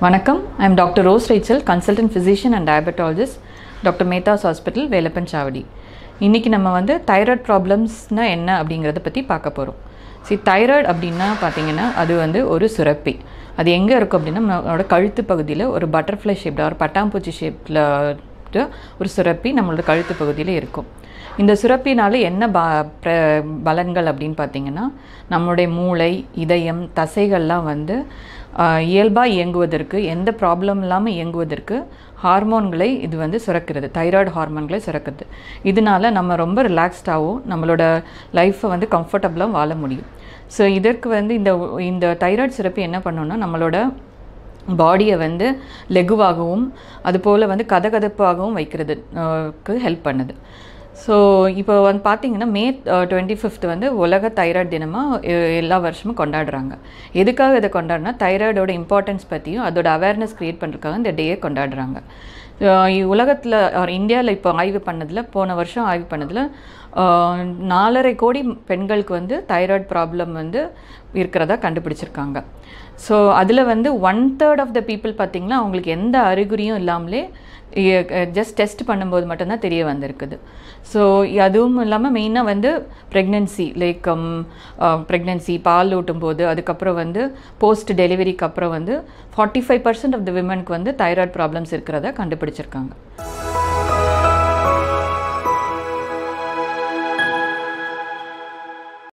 வணக்கம். I am Dr. Raichel, consultant physician and diabetologist, Dr. Mehta's Hospital, Velappan சாவடி. இன்றைக்கி நம்ம தைராய்டு ப்ராப்ளம்ஸ்னால் என்ன அப்படிங்கிறத பற்றி பார்க்க போகிறோம். தைராய்டு அப்படின்னா பார்த்திங்கன்னா அது ஒரு சுரப்பி. அது எங்கே இருக்கும் அப்படின்னா நம்மளோட கழுத்து பகுதியில் ஒரு பட்டர்ஃப்ளை ஷேப்பில் ஒரு பட்டாம்பூச்சி ஷேப்பில் ஒரு சுரப்பி நம்மளோட கழுத்து பகுதியில் இருக்கும். இந்த சுரப்பினால் என்ன பலன்கள் அப்படின்னு பார்த்திங்கன்னா நம்மளுடைய மூளை, இதயம், தசைகள்லாம் இயல்பாக இயங்குவதற்கு, எந்த ப்ராப்ளம் இல்லாமல் இயங்குவதற்கு ஹார்மோன்களை இது சுரக்கிறது. தைராய்டு ஹார்மோன்களை சுரக்குது. இதனால் நம்ம ரொம்ப ரிலாக்ஸ்டாகவும் நம்மளோட லைஃப்பை கம்ஃபர்டபுளாக வாழ முடியும். ஸோ இதற்கு இந்த தைராய்டு சுரப்பி என்ன பண்ணோன்னா நம்மளோட பாடியை லெகுவாகவும் அதுபோல் கதகதப்பாகவும் வைக்கிறதுக்கு ஹெல்ப் பண்ணுது. ஸோ இப்போ பார்த்திங்கன்னா மே 25 உலக தைராய்டு தினமாக எல்லா வருஷமும் கொண்டாடுறாங்க. எதுக்காக இதை கொண்டாடுனா தைராய்டோட இம்பார்ட்டன்ஸ் பற்றியும் அதோட அவேர்னஸ் க்ரியேட் பண்ணுறதுக்காக இந்த டேயை கொண்டாடுறாங்க. உலகத்தில் இந்தியாவில் இப்போ ஆய்வு பண்ணதில், போன வருஷம் ஆய்வு பண்ணதில் 4.5 கோடி பெண்களுக்கு தைராய்டு ப்ராப்ளம் இருக்கிறதா கண்டுபிடிச்சிருக்காங்க. ஸோ அதில் 1/3 ஆஃப் த பீப்புள் பார்த்திங்கன்னா அவங்களுக்கு எந்த அறிகுறியும் இல்லாமலே ஜஸ்ட் டெஸ்ட் பண்ணும்போது மட்டும்தான் தெரிய வந்திருக்குது. ஸோ அதுவும் இல்லாமல் மெயினாக ப்ரெக்னென்சி, ப்ரெக்னென்சி பால் ஊட்டும் போது, அதுக்கப்புறம் போஸ்ட் டெலிவரிக்கு அப்புறம் 45% ஆஃப் த விமனுக்கு தைராய்டு ப்ராப்ளம்ஸ் இருக்கிறத கண்டுபிடிச்சிருக்காங்க.